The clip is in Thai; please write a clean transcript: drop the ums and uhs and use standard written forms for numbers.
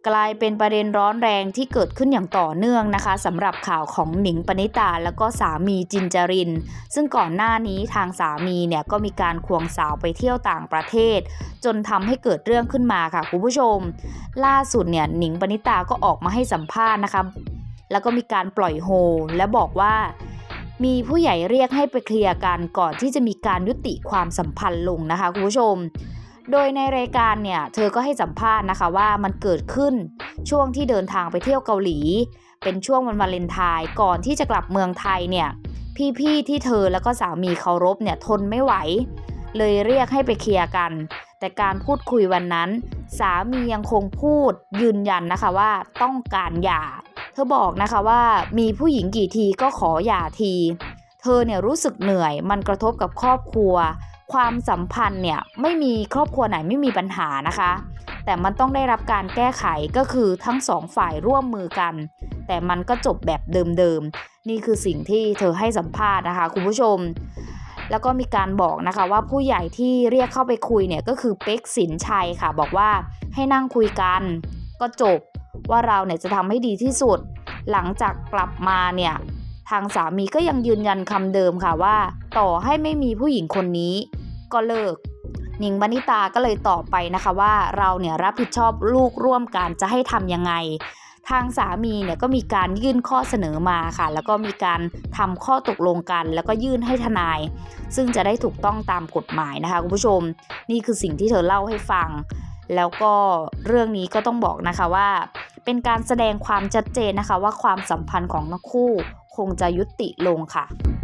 กลายเป็นประเด็นร้อนแรงที่เกิดขึ้นอย่างต่อเนื่องนะคะสำหรับข่าวของหนิงปณิตาแล้วก็สามีจินจรินซึ่งก่อนหน้านี้ทางสามีเนี่ยก็มีการควงสาวไปเที่ยวต่างประเทศจนทำให้เกิดเรื่องขึ้นมาค่ะคุณผู้ชมล่าสุดเนี่ยหนิงปณิตาก็ออกมาให้สัมภาษณ์นะคะแล้วก็มีการปล่อยโฮและบอกว่ามีผู้ใหญ่เรียกให้ไปเคลียร์กันก่อนที่จะมีการยุติความสัมพันธ์ลงนะคะคุณผู้ชมโดยในรายการเนี่ยเธอก็ให้สัมภาษณ์นะคะว่ามันเกิดขึ้นช่วงที่เดินทางไปเที่ยวเกาหลีเป็นช่วงวันวาเลนไทน์ก่อนที่จะกลับเมืองไทยเนี่ยพี่ๆที่เธอแล้วก็สามีเคารพเนี่ยทนไม่ไหวเลยเรียกให้ไปเคลียร์กันแต่การพูดคุยวันนั้นสามียังคงพูดยืนยันนะคะว่าต้องการหย่าเธอบอกนะคะว่ามีผู้หญิงกี่ทีก็ขอหย่าทีเธอเนี่ยรู้สึกเหนื่อยมันกระทบกับครอบครัวความสัมพันธ์เนี่ยไม่มีครอบครัวไหนไม่มีปัญหานะคะแต่มันต้องได้รับการแก้ไขก็คือทั้งสองฝ่ายร่วมมือกันแต่มันก็จบแบบเดิมๆนี่คือสิ่งที่เธอให้สัมภาษณ์นะคะคุณผู้ชมแล้วก็มีการบอกนะคะว่าผู้ใหญ่ที่เรียกเข้าไปคุยเนี่ยก็คือเป๊กสินชัยค่ะบอกว่าให้นั่งคุยกันก็จบว่าเราเนี่ยจะทำให้ดีที่สุดหลังจากกลับมาเนี่ยทางสามีก็ยังยืนยันคำเดิมค่ะว่าต่อให้ไม่มีผู้หญิงคนนี้ก็เลิกหนิงปณิตาก็เลยตอบไปนะคะว่าเราเนี่ยรับผิดชอบลูกร่วมกันจะให้ทำยังไงทางสามีเนี่ยก็มีการยื่นข้อเสนอมาค่ะแล้วก็มีการทำข้อตกลงกันแล้วก็ยื่นให้ทนายซึ่งจะได้ถูกต้องตามกฎหมายนะคะคุณผู้ชมนี่คือสิ่งที่เธอเล่าให้ฟังแล้วก็เรื่องนี้ก็ต้องบอกนะคะว่าเป็นการแสดงความชัดเจนนะคะว่าความสัมพันธ์ของทั้งคู่คงจะยุติลงค่ะ